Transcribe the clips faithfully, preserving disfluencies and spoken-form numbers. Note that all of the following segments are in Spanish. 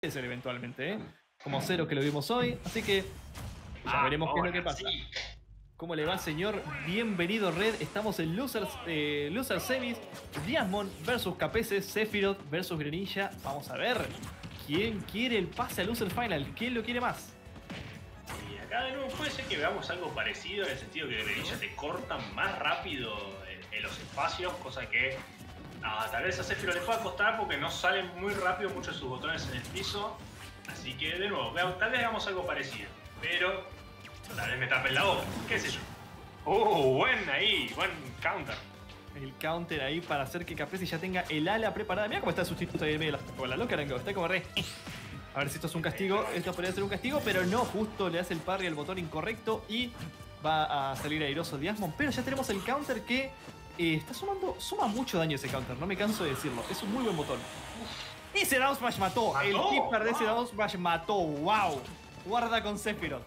ser eventualmente, ¿eh? Como Cero que lo vimos hoy, así que ya Ah, veremos qué es lo que ahora pasa. sí. ¿Cómo le va, señor? Bienvenido, Red. Estamos en Losers, eh, Losers Semis. Diamond versus Capese, Sephiroth versus Greninja. Vamos a ver quién quiere el pase al Loser Final. ¿Quién lo quiere más? Y acá de nuevo puede ser que veamos algo parecido en el sentido que Greninja te cortan más rápido en, en los espacios, cosa que ah, tal vez a Sephiroth le pueda costar porque no salen muy rápido muchos de sus botones en el piso. Así que de nuevo, veamos, tal vez hagamos algo parecido. Pero tal vez me tapen la boca, qué sé yo. Oh, buen ahí, buen counter. El counter ahí para hacer que Capese ya tenga el ala preparada. Mira cómo está el sustituto ahí en medio de la, con la loca, Arango. Está como re... A ver si esto es un castigo. Esto podría ser un castigo, pero no. Justo le hace el parry al botón incorrecto y va a salir airoso Diamond. Pero ya tenemos el counter que eh, está sumando... Suma mucho daño ese counter, no me canso de decirlo. Es un muy buen botón. Y ese down smash mató. ¿Mató? El keeper de ese Wow. down smash mató. ¡Wow! Guarda con Sephiroth.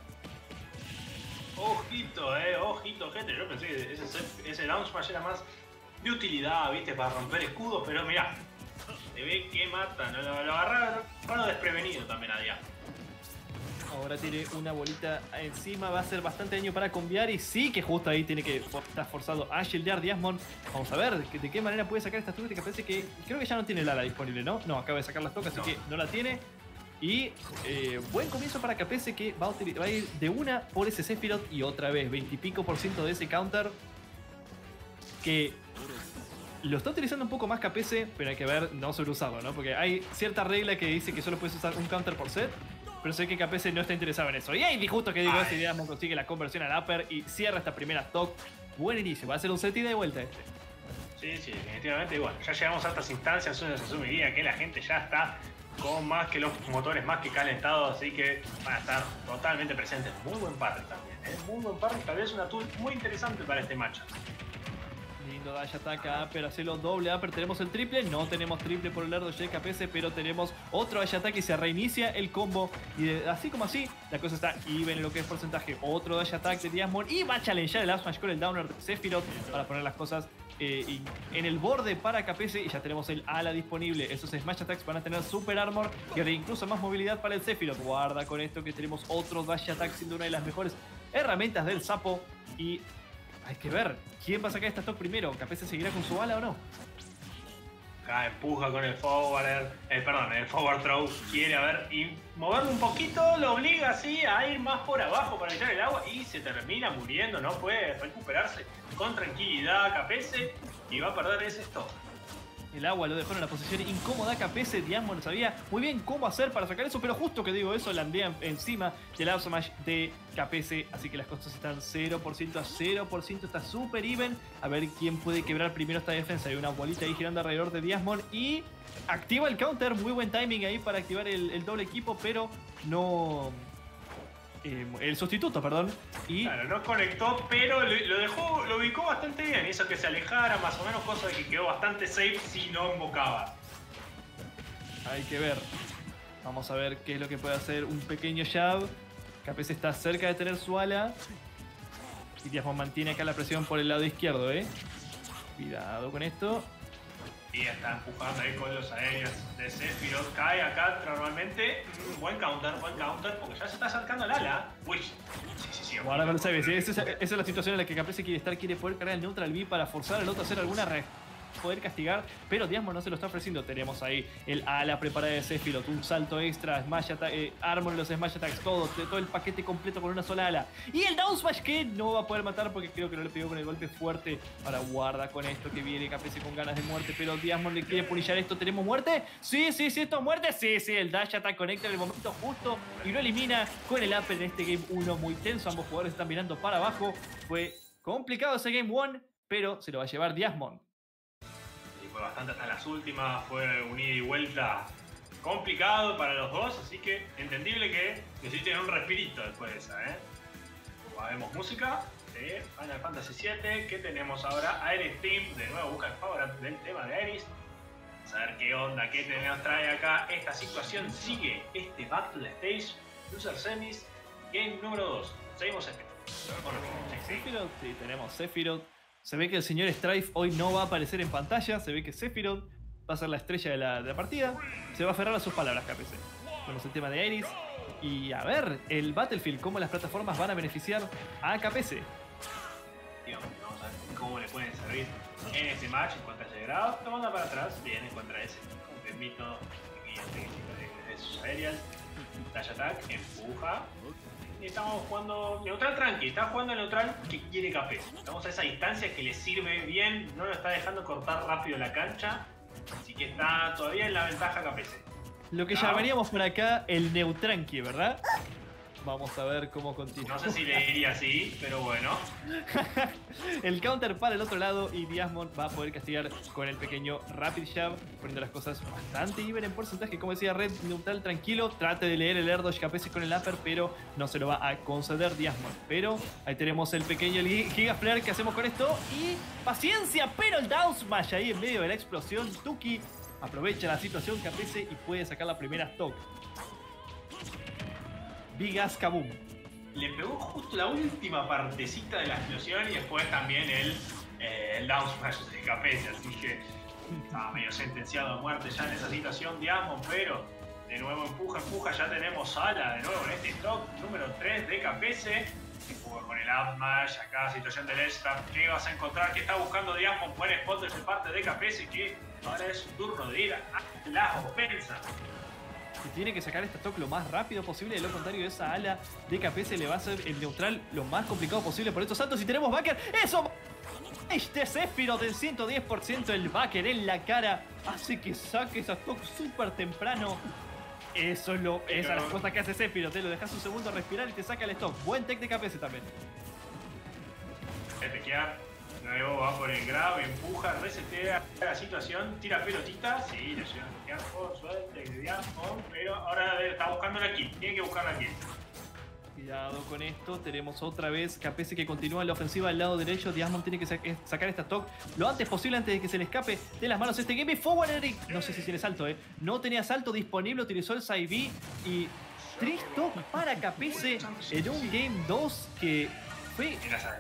Ojito, eh, ojito, gente. Yo pensé que ese, ese down smash era más de utilidad, viste, para romper escudos, pero mirá, se ve que mata, ¿no? Lo, lo agarraron bueno, desprevenido también a Diamond. Ahora tiene una bolita encima, va a ser bastante daño para cambiar y sí que justo ahí tiene que estar forzado a shieldar Diamond. Vamos a ver de qué manera puede sacar esta turret que parece que creo que ya no tiene el ala disponible, ¿no? No, acaba de sacar las tocas, No. así que no la tiene. Y eh, buen comienzo para Capese que va a, va a ir de una por ese Sephiroth y otra vez veinte y pico por ciento de ese counter que lo está utilizando un poco más Capese, pero hay que ver no sobreusarlo, ¿no? Porque hay cierta regla que dice que solo puedes usar un counter por set, pero sé que Capese no está interesado en eso. Y ahí justo que digo, Ay. esa idea no consigue la conversión al upper y cierra esta primera stock. Buen inicio, va a ser un set y de vuelta este. Sí, sí, definitivamente. Y bueno, ya llegamos a estas instancias, uno se asumiría que la gente ya está con más que los motores más que calentados, así que van a estar totalmente presentes. Muy buen parry también, ¿eh? Muy buen parry, tal vez una tool muy interesante para este match. Lindo dash ataca upper, hacelo doble upper, tenemos el triple, no tenemos triple por el lado de Capese, pero tenemos otro dash ataque y se reinicia el combo. Y de, así como así, la cosa está even en lo que es porcentaje. Otro dash attack de Diamond y va a challengear el up smash con el downer de Sephiroth para poner las cosas eh, en el borde para Capese y ya tenemos el ala disponible. Esos smash attacks van a tener super armor y ahora incluso más movilidad para el Sephiroth. Guarda con esto que tenemos otro dash attack siendo una de las mejores herramientas del sapo y hay que ver quién va a sacar esta stock primero. ¿Capese seguirá con su ala o no? Acá empuja con el forward, eh, perdón, el forward throw, quiere a ver y moverlo un poquito, lo obliga así a ir más por abajo para evitar el agua y se termina muriendo, no puede recuperarse con tranquilidad Capese y va a perder ese stock. El agua lo dejó en una posición incómoda. Capese, Diamond sabía muy bien cómo hacer para sacar eso, pero justo que digo eso, landea encima del up smash de Capese, así que las cosas están cero por ciento a cero por ciento, está super even. A ver quién puede quebrar primero esta defensa. Hay una bolita ahí girando alrededor de Diamond y activa el counter, muy buen timing ahí para activar el, el doble equipo, pero no... Eh, el sustituto, perdón. Y Claro, no conectó, pero lo lo dejó, lo ubicó bastante bien, hizo que se alejara más o menos, cosa de que quedó bastante safe si no invocaba. hay que ver. Vamos a ver qué es lo que puede hacer un pequeño jab. Capese está cerca de tener su ala. Y Diamond mantiene acá la presión por el lado izquierdo, ¿eh? Cuidado con esto. Y está empujando ahí con los aéreos de Sephiroth. Cae acá normalmente. Mm, buen counter, buen counter, porque ya se está acercando al ala. Uy, sí, sí, sí. Guarda con el Sabes, ¿eh? esa, es- esa es la situación en la que Capese quiere estar, quiere poder cargar el neutral B para forzar al otro a hacer alguna red, poder castigar, pero Diamond no se lo está ofreciendo. Tenemos ahí el ala preparada de Sephiroth, un salto extra, smash attack, eh, armor en los smash attacks, todo, todo el paquete completo con una sola ala. Y el down smash que no va a poder matar porque creo que no le pegó con el golpe fuerte. Ahora guarda con esto que viene Capese con ganas de muerte, pero Diamond le quiere punillar esto. ¿Tenemos muerte? Sí, sí, sí, esto es muerte. Sí, sí, el dash attack conecta en el momento justo y lo elimina con el upper en este game uno muy tenso. Ambos jugadores están mirando para abajo. Fue complicado ese game uno, pero se lo va a llevar Diamond. Y fue bastante hasta las últimas, fue un ida y vuelta complicado para los dos, así que entendible que necesiten un respirito después de esa, ¿eh? Como vemos música de Final Fantasy siete, que tenemos ahora Aeris Team, de nuevo busca el power up del tema de Aeris. Vamos a ver qué onda, qué nos trae acá esta situación. Sigue este Battle Stage, Loser Semis, game número dos. Seguimos este. Bueno, sí, sí. Sephiroth, sí, tenemos Sephiroth. Se ve que el señor Strife hoy no va a aparecer en pantalla. Se ve que Sephiroth va a ser la estrella de la, de la partida. Se va a aferrar a sus palabras, Capese. Tenemos el tema de Iris. Y a ver, el Battlefield, cómo las plataformas van a beneficiar a K P C. Digamos, vamos a ver cómo le pueden servir en este match en cuanto a llegado. Tomando para atrás, bien en contra de ese confirmito de sus aéreas. Dash attack, empuja. Y estamos jugando neutral tranqui, está jugando neutral que quiere K P C. Estamos a esa distancia que le sirve bien, no lo está dejando cortar rápido la cancha. Así que está todavía en la ventaja K P C. Lo que No. llamaríamos por acá el neutranqui, ¿verdad? Vamos a ver cómo continúa. No sé si le diría así, pero bueno. El counter para el otro lado y Diasmond va a poder castigar con el pequeño Rapid Jab, poniendo las cosas bastante even en porcentaje. Como decía Red, neutral tranquilo, trate de leer el air dodge K P C con el upper, pero no se lo va a conceder Diasmond. Pero ahí tenemos el pequeño Giga Flare que hacemos con esto y paciencia, pero el down smash ahí en medio de la explosión. Tuki aprovecha la situación K P C y puede sacar la primera stock. Big Ass Kaboom. Le pegó justo la última partecita de la explosión y después también el, eh, el down smash de K P C, así que estaba medio sentenciado a muerte ya en esa situación Diasmond, pero de nuevo empuja, empuja, ya tenemos ala de nuevo en este stock número tres de K P C. Empuja con el up smash, acá situación del edge trap, ¿qué vas a encontrar? ¿Qué está buscando Diasmond? Buen spot de parte de K P C, que ahora es su turno de ir a la ofensa. Que tiene que sacar este stock lo más rápido posible, de lo contrario esa ala de K P C le va a hacer el neutral lo más complicado posible por estos saltos. Y tenemos backer, eso, este Sephiroth del ciento diez por ciento, el backer en la cara hace que saque esa stock súper temprano. Eso es lo, esa es la cosa que hace Sephiroth, te lo dejas un segundo respirar y te saca el stock. Buen tech de K P C también. Te queda, luego va por el grab, empuja, resetea la situación, tira pelotita, sí, le lleva a quedar por suerte de Diasmond, pero ahora está buscando la kill, tiene que buscar la kill. Cuidado con esto, tenemos otra vez K P C que continúa en la ofensiva al lado derecho. Diasmond tiene que sa sacar esta stock lo antes posible antes de que se le escape de las manos este Game Forward Eric. No sé si tiene salto, eh. No tenía salto disponible, utilizó el side B y tres stock para K P C en un Game dos que fue...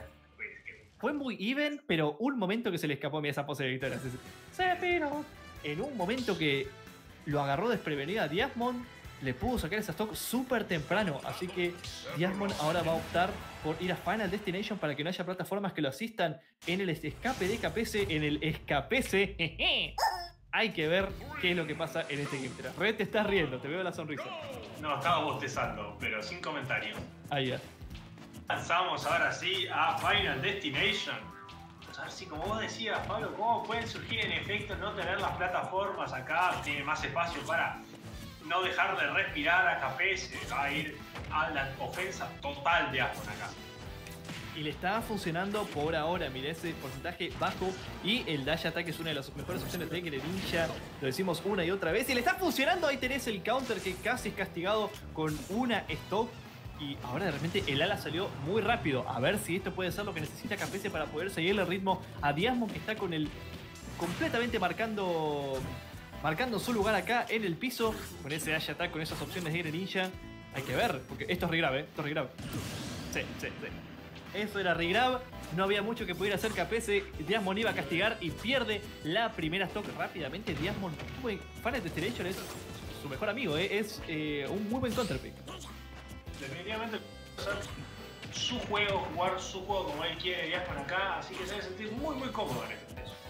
Fue muy even, pero un momento que se le escapó a mí esa pose de victoria. Sephiroth. En un momento que lo agarró desprevenida a Diasmond, le pudo sacar esa stock súper temprano. Así que Diasmond ahora va a optar por ir a Final Destination para que no haya plataformas que lo asistan en el escape de K P C. En el escape C. Hay que ver qué es lo que pasa en este Game tres. Red, te estás riendo, te veo la sonrisa. No, estaba bostezando, pero sin comentarios. Ahí ya. Lanzamos ahora sí a Final Destination. Vamos a ver si, como vos decías, Pablo, cómo pueden surgir en efecto no tener las plataformas acá. Tiene más espacio para no dejar de respirar a K P C. Va a ir a la ofensa total de Aston acá. Y le está funcionando por ahora, mire ese porcentaje bajo. Y el dash attack es una de las mejores opciones de Greninja. Lo decimos una y otra vez. Y le está funcionando, ahí tenés el counter que casi es castigado con una stock. Y ahora de repente el ala salió muy rápido. A ver si esto puede ser lo que necesita K P C para poder seguirle el ritmo a Diasmond, que está con el completamente marcando marcando su lugar acá en el piso. Con ese dash attack, con esas opciones de Greninja. Hay que ver, porque esto es regrab, ¿eh? Esto es regrab. Sí, sí, sí. Eso era regrab. No había mucho que pudiera hacer K P C. Diasmond iba a castigar y pierde la primera stock rápidamente. Diasmond, Final Destination es su mejor amigo, ¿eh? Es eh, un muy buen counterpick. Definitivamente hacer su juego, jugar su juego como él quiere Diasmond acá, así que se debe sentir muy muy cómodo en este proceso.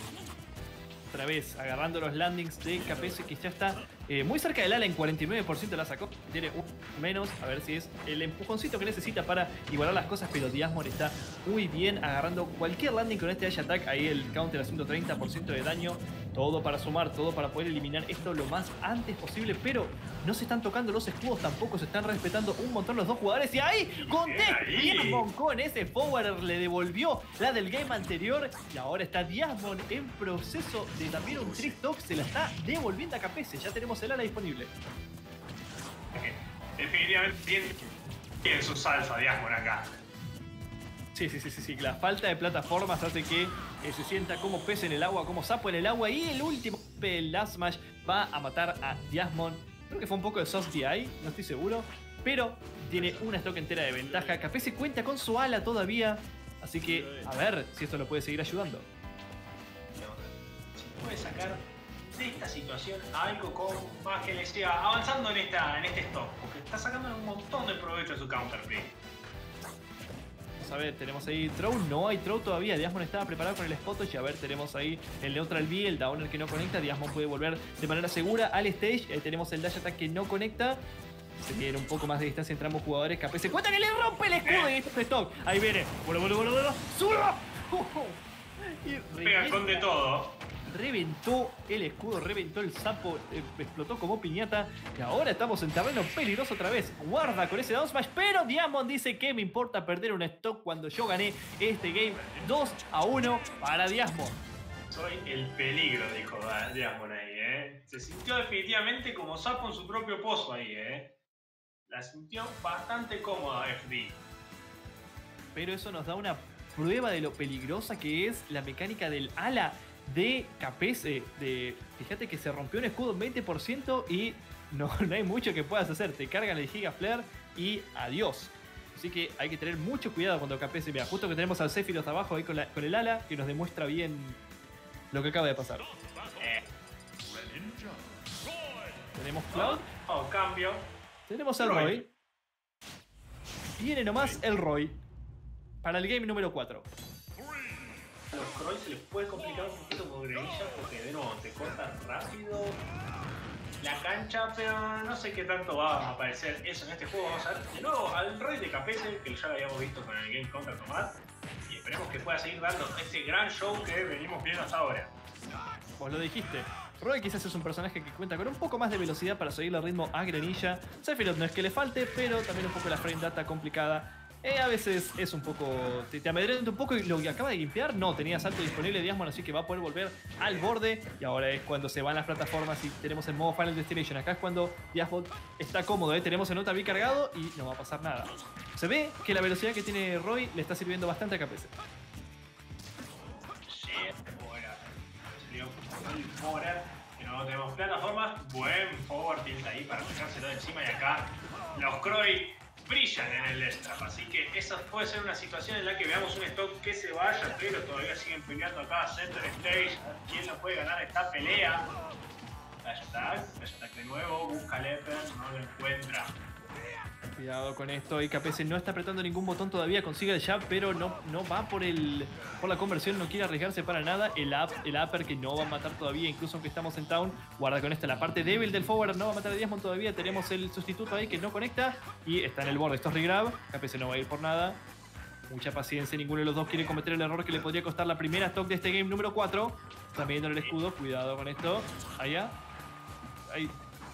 Otra vez agarrando los landings de K P C, que ya está eh, muy cerca del ala, en cuarenta y nueve por ciento la sacó. Tiene un menos, a ver si es el empujoncito que necesita para igualar las cosas, pero Diasmond está muy bien agarrando cualquier landing con este dash attack. Ahí el counter haciendo treinta por ciento de daño. Todo para sumar, todo para poder eliminar esto lo más antes posible, pero no se están tocando los escudos tampoco, se están respetando un montón los dos jugadores. Y ahí, con Diasmond con ese forward le devolvió la del game anterior. Y ahora está Diasmond en proceso de también un trick talk, se la está devolviendo a K P C. Ya tenemos el ala disponible. Definitivamente tiene, tiene su salsa Diasmond acá. Sí, sí, sí, sí, sí. La falta de plataformas hace que eh, se sienta como pez en el agua, como sapo en el agua. Y el último, el last smash, va a matar a Diasmond. Creo que fue un poco de soft D I, no estoy seguro. Pero tiene una stock entera de ventaja. K P C cuenta con su ala todavía. Así que, a ver si esto lo puede seguir ayudando. Si puede sacar de esta situación a algo con más que le siga avanzando en, esta, en este stock, porque está sacando un montón de provecho de su counterplay. A ver, tenemos ahí throw, no hay throw todavía. Diasmon estaba preparado con el spot y a ver, tenemos ahí el neutral B, el downer que no conecta. Diasmon puede volver de manera segura al stage. Ahí tenemos el dash attack que no conecta. Se tiene un poco más de distancia entre ambos jugadores. K P se cuenta que le rompe el escudo y esto es stock. Ahí viene. Bueno, bueno, bueno, bueno. ¡Suba! Y pega con de todo. Reventó el escudo, reventó el sapo, eh, explotó como piñata. Y ahora estamos en terreno peligroso otra vez. Guarda con ese down smash, pero Diamond dice que me importa perder un stock cuando yo gané este game. dos a uno para Diamond. Soy el peligro, dijo Diamond ahí, ¿eh? Se sintió definitivamente como sapo en su propio pozo ahí, ¿eh? La sintió bastante cómoda F D. Pero eso nos da una prueba de lo peligrosa que es la mecánica del ala de K P S. De, fíjate que se rompió un escudo en veinte por ciento y no, no hay mucho que puedas hacer. Te cargan el Giga Flare y adiós. Así que hay que tener mucho cuidado cuando K P S vea. Justo que tenemos al Sephiroth abajo ahí con, la, con el ala que nos demuestra bien lo que acaba de pasar. Eh. Tenemos Cloud. Oh, cambio. Tenemos el Roy. Roy. Viene nomás el Roy para el game número cuatro. A los Croy se les puede complicar un poquito con Greninja porque de nuevo te corta rápido la cancha, pero no sé qué tanto va a aparecer eso en este juego. Vamos a ver de nuevo al Roy de K P S, que ya lo habíamos visto con el game contra Tomás, y esperemos que pueda seguir dando ese gran show que venimos viendo hasta ahora. Vos lo dijiste. Roy quizás es un personaje que cuenta con un poco más de velocidad para seguirle el ritmo a Greninja. Sephiroth no es que le falte, pero también un poco la frame data complicada. Eh, a veces es un poco... Te, te amedrenta un poco y lo que acaba de limpiar, no, tenía salto disponible Diasmon, así que va a poder volver al borde. Y ahora es cuando se van las plataformas y tenemos el modo Final Destination. Acá es cuando Diasmon está cómodo, ¿eh? Tenemos el nota B cargado y no va a pasar nada. Se ve que la velocidad que tiene Roy le está sirviendo bastante a K P S. Que no tenemos plataformas, buen forward tilt ahí para sacárselo de encima y acá los Croy brillan en el Destrap, así que esa puede ser una situación en la que veamos un stock que se vaya, pero todavía siguen peleando acá Center Stage. ¿Quién no puede ganar esta pelea? Dash Attack, Dash Attack de nuevo, busca Leper, no lo encuentra. Cuidado con esto, y K P S no está apretando ningún botón todavía, consigue el jab, pero no, no va por el por la conversión, no quiere arriesgarse para nada. El up, el upper que no va a matar todavía, incluso aunque estamos en town. Guarda con esto, la parte débil del forward no va a matar a Diasmon todavía. Tenemos el sustituto ahí que no conecta y está en el borde. Esto es regrab, K P S no va a ir por nada. Mucha paciencia, ninguno de los dos quiere cometer el error que le podría costar la primera stock de este game número cuatro. Está midiendo el escudo, cuidado con esto. Allá. Ahí.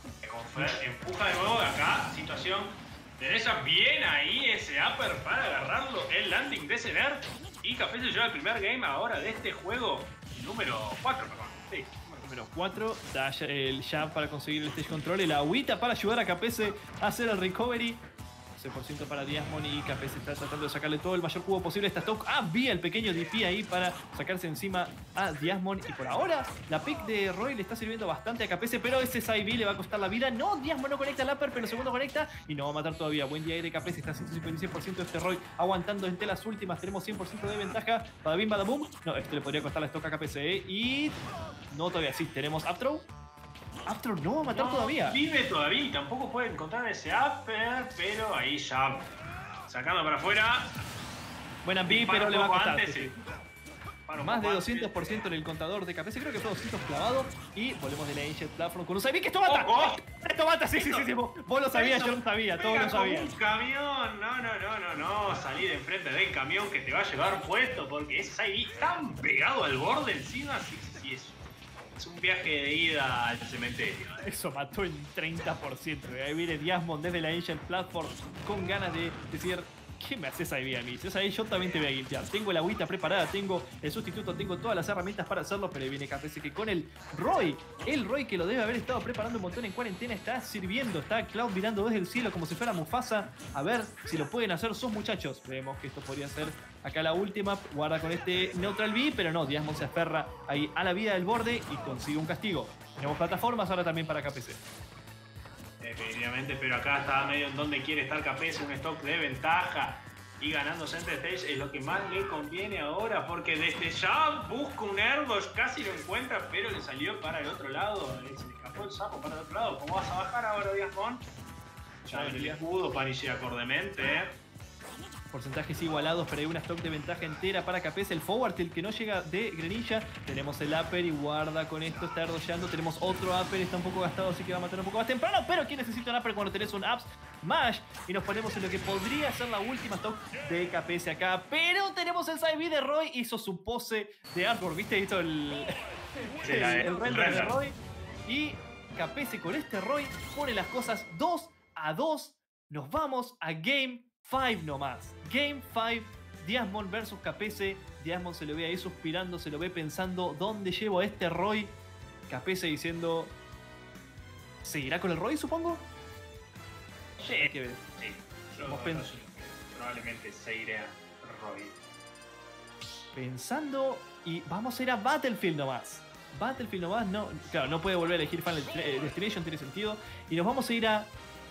Empuja de nuevo de acá, situación. Teresa bien ahí ese upper para agarrarlo, el landing de Cener. Y K P S lleva el primer game ahora de este juego número cuatro, perdón. Sí. Número cuatro, dash, el jab para conseguir el stage control, el agüita para ayudar a K P S a hacer el recovery. doce por ciento para Diasmon y K P S está tratando de sacarle todo el mayor cubo posible a esta stock. Ah, vi el pequeño D P ahí para sacarse encima a Diasmon. Y por ahora, la pick de Roy le está sirviendo bastante a K P S, pero ese side B le va a costar la vida. No, Diasmon no conecta el upper, pero el segundo conecta y no va a matar todavía. Buen día ahí de K P S, está ciento cincuenta y seis por ciento este Roy aguantando entre las últimas. Tenemos cien por ciento de ventaja. Badabim, badaboom. No, esto le podría costar la stock a K P S, ¿eh? Y no todavía, sí, tenemos up throw. Up throw no va a matar no, todavía. Vive todavía y tampoco puede encontrar ese upper, pero ahí ya sacando para afuera. Buena B, pero le va a costar. Antes, sí. Para Más de doscientos por ciento en el contador de K P S, creo que fue doscientos clavado. Y volvemos de la Ancient Platform con un side B que esto mata. Oh, oh. Esto mata, sí, sí, sí, sí. Vos lo sabías, yo lo sabía, todos lo sabían. Un camión, no, no, no, no, no. Salí de enfrente del camión que te va a llevar puesto porque ese side B tan pegado al borde encima, sí, sí, sí, es, es un viaje de ida al cementerio. Eso mató en treinta por ciento. Ahí viene Diasmon desde la Ancient Platform con ganas de decir: ¿qué me haces ahí a mí? Si es ahí, yo también te voy a guiltear. Tengo la agüita preparada, tengo el sustituto, tengo todas las herramientas para hacerlo, pero ahí viene K P S que con el Roy, el Roy que lo debe haber estado preparando un montón en cuarentena, está sirviendo, está Cloud mirando desde el cielo como si fuera Mufasa, a ver si lo pueden hacer sus muchachos. Vemos que esto podría ser acá la última, guarda con este Neutral B, pero no, Diasmon se aferra ahí a la vida del borde y consigue un castigo. Tenemos plataformas ahora también para K P S. Definitivamente, pero acá está medio en donde quiere estar K P S, un stock de ventaja. y ganando Center Stage es lo que más le conviene ahora, porque desde ya busca un Erdos, casi lo encuentra, pero le salió para el otro lado, se le escapó el sapo para el otro lado. ¿Cómo vas a bajar ahora, Diasmon? Ya ven el escudo, Panishi acordemente, ¿eh? Porcentajes igualados, pero hay una stock de ventaja entera para K P S. El forward tilt que no llega de Greninja. Tenemos el upper y guarda con esto, está ardollando. Tenemos otro upper, está un poco gastado, así que va a matar un poco más temprano. Pero ¿quién necesita un upper cuando tenés un ups mash? Y nos ponemos en lo que podría ser la última stock de K P S acá. Pero tenemos el side B de Roy, hizo su pose de artwork, ¿viste? Hizo el, sí, el, el, el render de Roy. Y K P S con este Roy pone las cosas dos a dos. Nos vamos a Game cinco nomás. Game cinco, Diasmon versus K P S. Diasmon se lo ve ahí suspirando, se lo ve pensando ¿dónde llevo a este Roy? K P S diciendo ¿seguirá con el Roy, supongo? Sí, hay que ver. Sí. Yo no, pens- probablemente seguiré a Roy. Pensando y vamos a ir a Battlefield nomás. Battlefield nomás, no, claro, no puede volver a elegir Final Destination, tiene sentido. Y nos vamos a ir a...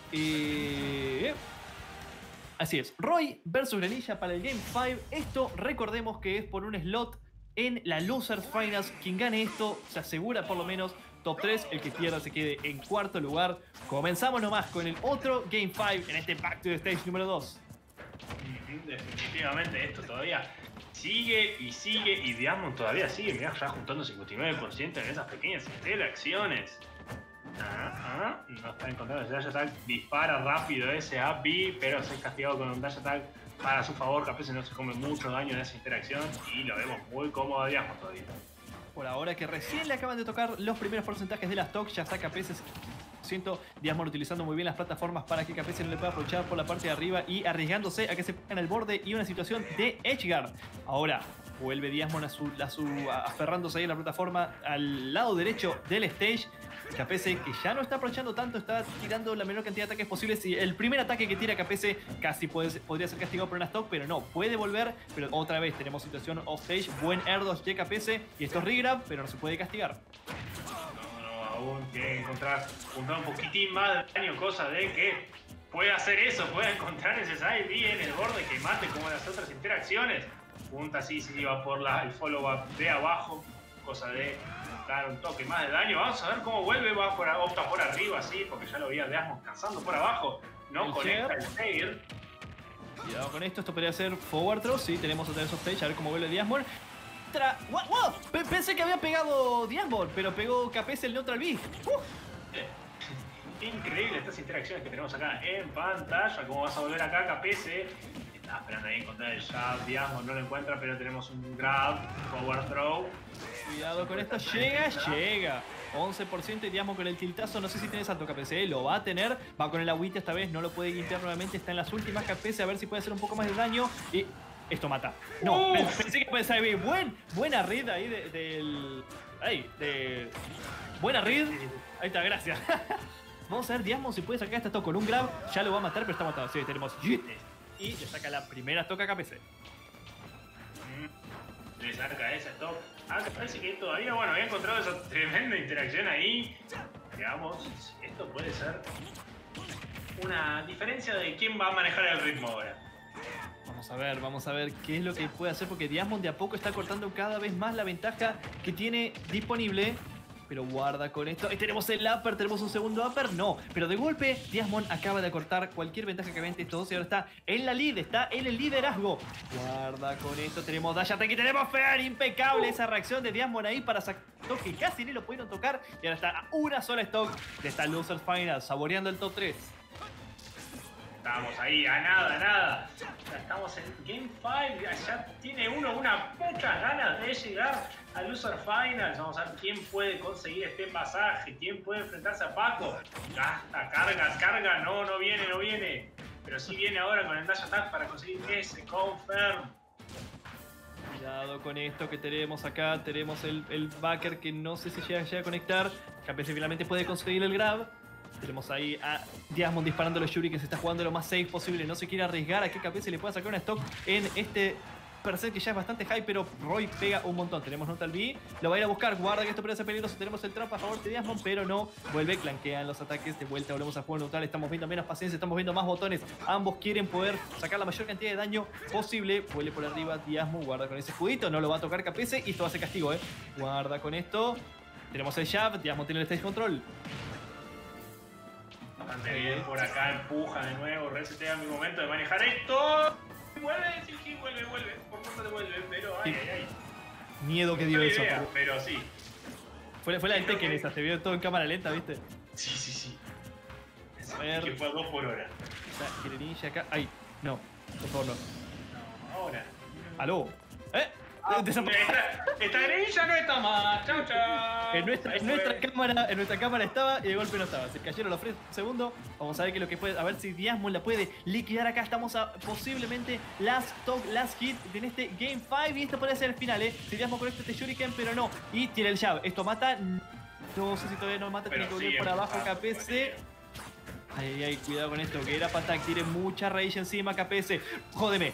Eh, Así es, Roy versus Greninja para el Game cinco. Esto recordemos que es por un slot en la Losers Finals. Quien gane esto se asegura por lo menos top tres. El que pierda se quede en cuarto lugar. Comenzamos nomás con el otro Game cinco en este Back to the Stage número dos. Definitivamente esto todavía sigue y sigue y Diamond todavía sigue. Mirá, ya juntando cincuenta y nueve por ciento en esas pequeñas interacciones. Ah, ah, no está encontrando ese dash attack, dispara rápido ese A P, pero se es castigado con un dash attack para su favor. K P S no se come mucho daño en esa interacción y lo vemos muy cómodo a Diasmo todavía. Por ahora que recién le acaban de tocar los primeros porcentajes de las stocks, ya está K P S siento Diasmon utilizando muy bien las plataformas para que K P S no le pueda aprovechar por la parte de arriba y arriesgándose a que se ponga en el borde y una situación de edgeguard. Ahora vuelve Diasmon a su, a su a, aferrándose ahí en la plataforma al lado derecho del stage. K P S que ya no está aprovechando tanto, está tirando la menor cantidad de ataques posibles y el primer ataque que tira K P S casi puede, podría ser castigado por una stock, pero no, puede volver, pero otra vez tenemos situación off stage, buen air dodge de K P S y esto es regrab, pero no se puede castigar. No, no, aún tiene que encontrar un, un poquitín más de daño, cosa de que pueda hacer eso, pueda encontrar ese side B en el borde que mate como las otras interacciones. Punta así, si va por la, el follow-up de abajo, cosa de dar un toque más de daño. Vamos a ver cómo vuelve, va por, opta por arriba, sí, porque ya lo veía Diasmon cazando por abajo. No el conecta el fail. Cuidado con esto, esto podría ser forward throw, sí, tenemos otra vez off stage, a ver cómo vuelve Diasmon. Tra wow, wow. Pensé que había pegado Diasmon, pero pegó K P S el neutral B. Uh. Increíble estas interacciones que tenemos acá en pantalla. Cómo vas a volver acá, K P S. Está esperando ahí encontrar el jab, Diasmon no lo encuentra, pero tenemos un grab, forward throw. Cuidado con esto, llega, llega. once por ciento y Diasmon con el tiltazo, no sé si tiene salto K P S, lo va a tener. Va con el agüita esta vez, no lo puede limpiar nuevamente, está en las últimas K P S, a ver si puede hacer un poco más de daño. Y esto mata. No, Uf. pensé que puede ser buen, buena read ahí de, del... Ahí, de... Buena read. Ahí está, gracias. Vamos a ver Diasmon si puede sacar esta stock con un grab. Ya lo va a matar, pero está matado. Sí, tenemos Jit. Y le saca la primera toca a K P S. Mm, le saca esa stock. Ah, que parece que todavía, bueno, había encontrado esa tremenda interacción ahí. Veamos, esto puede ser una diferencia de quién va a manejar el ritmo ahora. Vamos a ver, vamos a ver qué es lo que puede hacer, porque Diasmon de a poco está cortando cada vez más la ventaja que tiene disponible. Pero guarda con esto. Ahí tenemos el upper, tenemos un segundo upper. No, pero de golpe Diasmon acaba de cortar cualquier ventaja que había entre estos dos y ahora está en la lead, está en el liderazgo. Guarda con esto, tenemos dash attack y tenemos Fear. Impecable esa reacción de Diasmon ahí para sacar que casi ni lo pudieron tocar. Y ahora está a una sola stock de esta Losers Final, saboreando el top tres. Estamos ahí, a nada, a nada. Ya estamos en Game cinco. Ya tiene uno una muchas ganas de llegar a Loser Finals. Vamos a ver quién puede conseguir este pasaje. Quién puede enfrentarse a Paco. Gasta, carga, carga. No, no viene, no viene. Pero sí viene ahora con el dash attack para conseguir ese confirm. Cuidado con esto que tenemos acá. Tenemos el, el backer que no sé si llega, llega a conectar. K P S finalmente puede conseguir el grab. Tenemos ahí a Diasmon disparando a los Yuri, que se está jugando lo más safe posible. No se quiere arriesgar a que K P S le pueda sacar una stock en este percent que ya es bastante high, pero Roy pega un montón. Tenemos Neutral B, lo va a ir a buscar. Guarda que esto puede ser peligroso. Tenemos el trap a favor de Diasmon, pero no. Vuelve, clankea los ataques. De vuelta volvemos a juego neutral. Estamos viendo menos paciencia, estamos viendo más botones. Ambos quieren poder sacar la mayor cantidad de daño posible. Vuelve por arriba Diasmon, guarda con ese escudito. No lo va a tocar K P S y esto va a ser castigo, eh. Guarda con esto. Tenemos el jab, Diasmon tiene el stage control. Bastante bien, por acá empuja de nuevo, resetea mi momento de manejar esto. Vuelve, sí, sí, vuelve, vuelve. Por favor te vuelve, pero ay, ay, ay. Miedo que dio eso. Idea, pero sí. Fue, fue la del Tekken esa, se vio todo en cámara lenta, ¿viste? Sí, sí, sí. A ver. Que fue a dos por hora. Está Kirinilla acá. Ay, no, por favor no. No, ahora. ¿Aló? ¿Eh? Ah, Desapareció. esta, esta granilla no está más. Chau, chau. En nuestra, Ahí en, nuestra fue. cámara, en nuestra cámara estaba y de golpe no estaba. Se cayeron los frames un segundo. Vamos a ver qué es lo que puede. A ver si Diasmon la puede liquidar acá. Estamos a posiblemente last talk, last hit en este Game cinco. Y esto puede ser el final, ¿eh? Si Diasmon conecta este Shuriken, pero no. Y tira el jab. Esto mata. No sé si todavía no mata. Tiene que volver por abajo K P S. Ay, ay, ay, cuidado con esto. Que era Patak. Tiene mucha raíz encima K P S. Jódeme.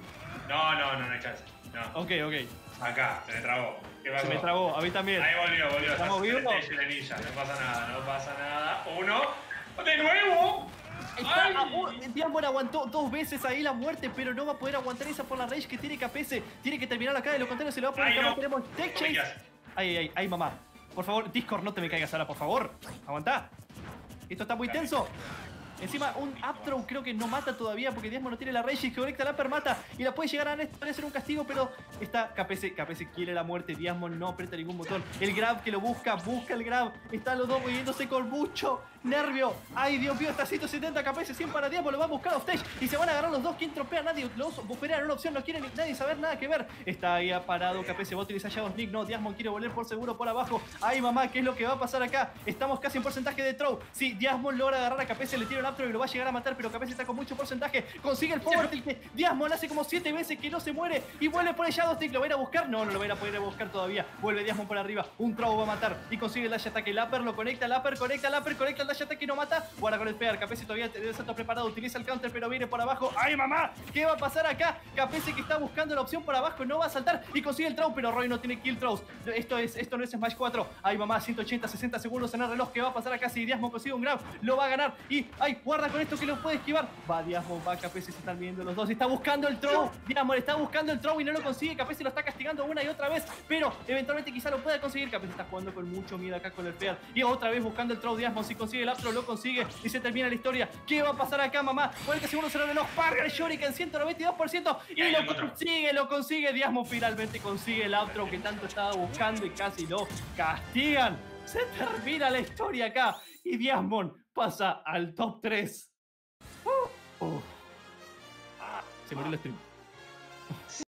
No, no, no, no hay chance. No. Ok, ok. Acá, se me trabó. ¿Qué pasó? Se me trabó. A mí también. Ahí volvió, volvió. ¿Estamos vivos? Granilla. No pasa nada, no pasa nada. Uno. ¡De nuevo! Está ¡Ay! a- oh, Diamond aguantó dos veces ahí la muerte, pero no va a poder aguantar esa por la rage que tiene K P S. Tiene que terminar acá, de lo contrario se lo va a poner Ay, acá. no. Tenemos Tech No me Chase. quedas. Ay, ay, ay, mamá. Por favor, Discord, no te me caigas ahora, por favor. Aguantá. Esto está muy Dale. tenso. Encima, un up throw creo que no mata todavía porque Diasmon no tiene la rage y que conecta la upper mata y la puede llegar a puede ser un castigo, pero está K P S. K P S quiere la muerte. Diasmon no aprieta ningún botón. El grab que lo busca, busca el grab. Están los dos moviéndose con mucho nervio. Ay, Dios mío, está ciento setenta K P S, cien para Diasmon. Lo va a buscar a stage y se van a agarrar los dos. ¿Quién tropea? Nadie. Los operaron una opción, no quiere ni- nadie saber nada que ver. Está ahí parado. K P S va a utilizar Shadow Sneak. No, Diasmon quiere volver por seguro por abajo. Ay, mamá, ¿qué es lo que va a pasar acá? Estamos casi en porcentaje de throw. Si Diasmon logra agarrar a K P S, le tira un up throw y lo va a llegar a matar, pero K P S está con mucho porcentaje. Consigue el forward tilt que Diasmon hace como siete veces que no se muere y vuelve por el Shadow Stick. ¿Lo va a ir a buscar? No, no lo va a ir a poder buscar todavía. Vuelve Diasmon por arriba. Un throw va a matar y consigue el dash ataque. El upper lo conecta, el upper conecta, el upper conecta, el dash ataque y no mata. Guarda con el pegar. K P S todavía debe estar preparado. Utiliza el counter, pero viene por abajo. ¡Ay, mamá! ¿Qué va a pasar acá? K P S que está buscando la opción por abajo no va a saltar y consigue el throw, pero Roy no tiene kill throws. Esto, es, esto no es Smash cuatro. ¡Ay, mamá! ciento ochenta, sesenta segundos en el reloj. ¿Qué va a pasar acá? Si Diasmon consigue un grab, lo va a ganar. Y ¡ay! Guarda con esto que lo puede esquivar. Va Diasmon, va K P S, se están viendo los dos. Está buscando el throw. Diasmon está buscando el throw y no lo consigue. K P S lo está castigando una y otra vez, pero eventualmente quizá lo pueda conseguir. K P S está jugando con mucho miedo acá con el pear. Y otra vez buscando el throw. Diasmon, si consigue el up throw, lo consigue y se termina la historia. ¿Qué va a pasar acá, mamá? cuarenta segundos en el reloj. Parga el Shuriken, ciento noventa y dos por ciento. Y Ahí lo lo encontró. consigue, lo consigue. Diasmon finalmente consigue el up throw que tanto estaba buscando y casi lo castigan. Se termina la historia acá. Y Diasmon pasa al top tres. Uh, uh. Se murió el stream.